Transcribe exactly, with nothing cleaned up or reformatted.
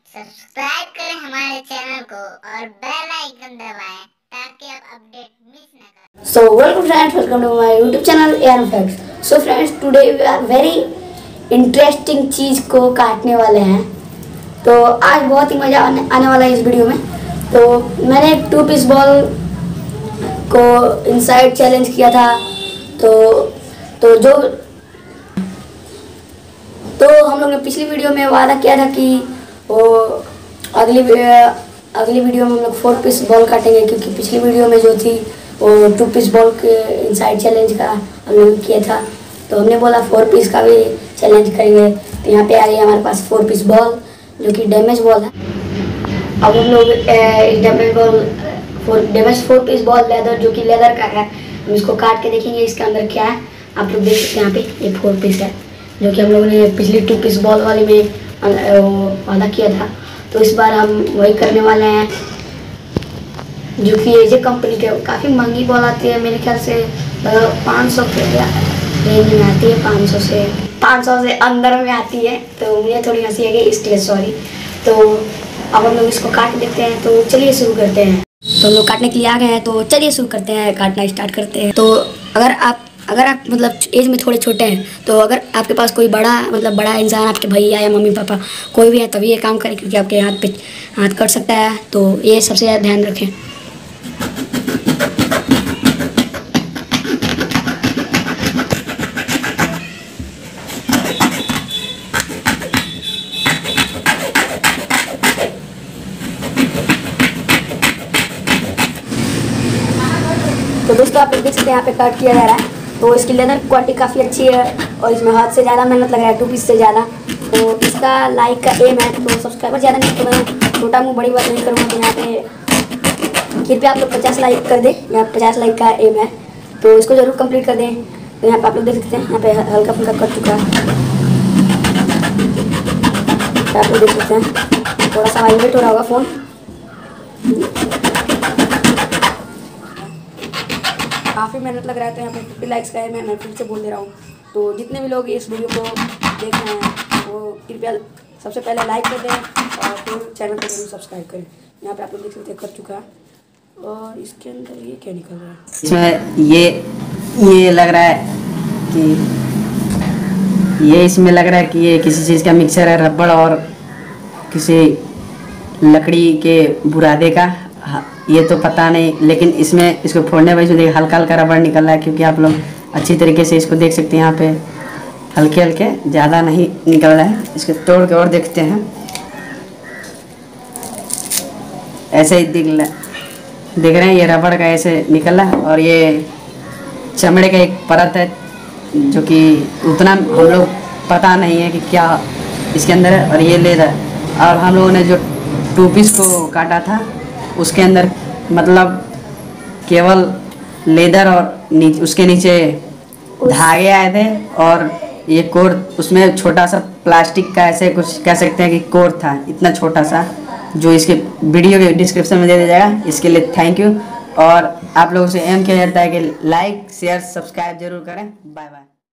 Subscribe करें हमारे channel को और बेल आइकन दबाएं ताकि आप अपडेट मिस ना करें। So welcome friends, welcome to my YouTube channel A R M Facts. So friends, today we are very interesting चीज़ को काटने वाले हैं। तो आज बहुत ही मज़ा आने, आने वाला है इस वीडियो में। तो मैंने एक टू पीस बॉल को इनसाइड चैलेंज किया था। तो तो जो तो हम लोग ने पिछली वीडियो में वादा किया था कि वो अगली अगली वीडियो में हम लोग फोर पीस बॉल काटेंगे, क्योंकि पिछली वीडियो में जो थी वो टू पीस बॉल के इनसाइड चैलेंज का हम लोग किया था। तो हमने बोला फोर पीस का भी चैलेंज करेंगे। तो यहाँ पे आ गई हमारे पास फोर पीस बॉल जो कि डैमेज बॉल है। अब हम लोग इस damage ball four damage four piece ball leather जो कि लेदर का है, हम इसको काट के देखेंगे इसके अंदर क्या है। आप लोग देख सकते हैं यहाँ पे ये फोर पीस है जो कि हम लोगों ने पिछली टू पीस बॉल वाली में वादा किया था। तो इस बार हम वही करने वाले हैं, जो कि एजे कंपनी के काफ़ी महंगी बॉल आती है। मेरे ख्याल से पाँच सौ के रेंज में आती है, पाँच सौ से पाँच सौ से अंदर में आती है। तो मुझे थोड़ी हंसी आ गई इसलिए सॉरी। तो अब हम लोग इसको काट देते हैं। तो चलिए शुरू करते हैं। तो हम लोग काटने के लिए आ गए हैं, तो चलिए शुरू करते हैं, काटना स्टार्ट करते हैं। तो अगर आप अगर आप मतलब एज में थोड़े छोटे हैं, तो अगर आपके पास कोई बड़ा मतलब बड़ा इंसान, आपके भैया या मम्मी पापा कोई भी है, तभी ये काम करें, क्योंकि आपके हाथ पे हाथ कट सकता है। तो ये सबसे ज़्यादा ध्यान रखें। तो दोस्तों आप लोग देख सकते हैं यहाँ पे कट किया जा रहा है। तो इसकी लेदर क्वालिटी काफ़ी अच्छी है और इसमें हाथ से ज़्यादा मेहनत लग रहा है, टू पीस से ज़्यादा। तो इसका लाइक का एम है, तो सब्सक्राइबर ज़्यादा नहीं, तो मैं छोटा मुँह बड़ी बात नहीं करूँगा। तो यहाँ पे कृपया आप लोग पचास लाइक कर दें, यहाँ पचास लाइक का एम है, तो इसको ज़रूर कंप्लीट कर दें। तो यहाँ पे आप लोग देख सकते हैं यहाँ पे हल्का फुल्का कट चुका है, आप लोग देख सकते हैं। थोड़ा सा वाइब्रेट हो रहा होगा फ़ोन। काफ़ी मेहनत लग रहा है। तो यहाँ पे फिफ्टी लाइक्स का है, मैं मैं फिर से बोल दे रहा हूँ। तो जितने भी लोग इस वीडियो को देख रहे हैं वो कृपया सबसे पहले लाइक कर दें और फिर चैनल को जरूर सब्सक्राइब करें। यहाँ पे आप लोग देख सकते हैं कर चुका है। और इसके अंदर ये क्या निकल रहा है, इसमें ये ये लग रहा है कि ये इसमें लग रहा है कि ये किसी चीज़ का मिक्सचर है, रबड़ और किसी लकड़ी के बुरादे का, ये तो पता नहीं। लेकिन इसमें इसको फोड़ने पर इसमें हल्का हल्का रबड़ निकल रहा है, क्योंकि आप लोग अच्छी तरीके से इसको देख सकते हैं। यहाँ पे हल्के हल्के, ज़्यादा नहीं निकल रहा है। इसको तोड़ के और देखते हैं। ऐसे ही दिख देख रहे हैं, ये रबड़ का ऐसे निकल रहा है और ये चमड़े का एक परत है जो कि उतना हम लोग पता नहीं है कि क्या इसके अंदर है। और ये लेदर, और हम लोगों ने जो टू पीस को काटा था उसके अंदर मतलब केवल लेदर और नीचे उसके नीचे धागे आए थे और ये कोर, उसमें छोटा सा प्लास्टिक का ऐसे कुछ कह सकते हैं कि कोर था, इतना छोटा सा, जो इसके वीडियो के डिस्क्रिप्शन में दे दिया जाएगा। इसके लिए थैंक यू। और आप लोगों से एम किया जाता है कि लाइक शेयर सब्सक्राइब जरूर करें। Bye bye.